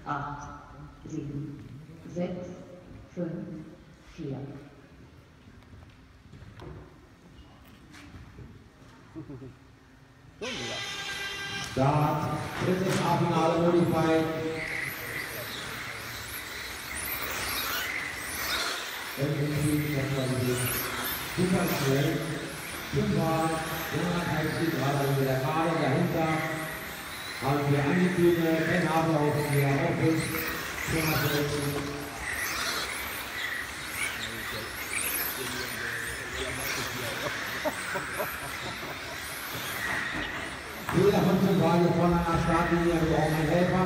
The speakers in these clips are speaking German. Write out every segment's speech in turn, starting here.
8, 7, 6, 5, 4. Start, drittes A-Finale Modified. Super schnell. 5-mal, 130 Grad mit der Karte dahinter. Haben wir angetriebene Ben Haberhoff, der auch ist. Jeder von uns war hier vorne an der Startlinie, wir brauchen einen Helfer.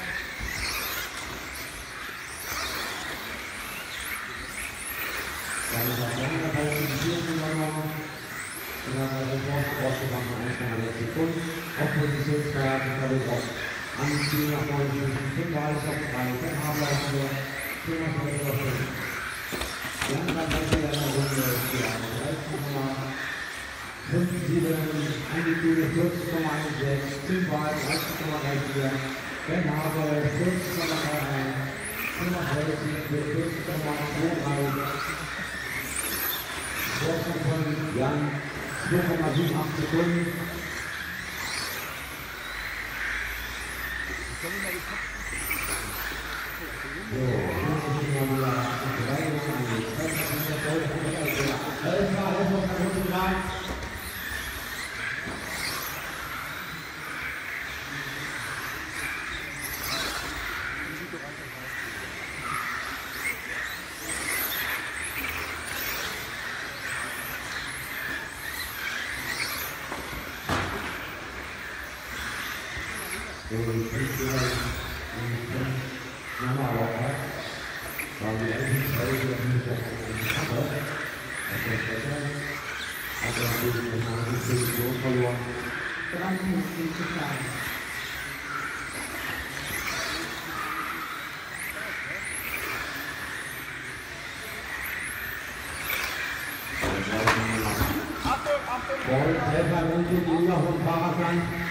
Dann ist auch der Fall die vierten übernommen. Und dann hat er sofort rausgebracht von 1,6 Sekunden. Auf Positionsverhalten habe ich auch anziehen nach 59 war es auf 3 haben wir hier 4,5. Dann kann man wieder in der Runde 5, 7, Angekühlte 14,16, 5 war 13,34, Ben Haber 14,31, 5,30 für 14,23, Vorsprung von Jan 2,78 Sekunden. So, Helfer, wenn Sie die noch ein Fahrer sein.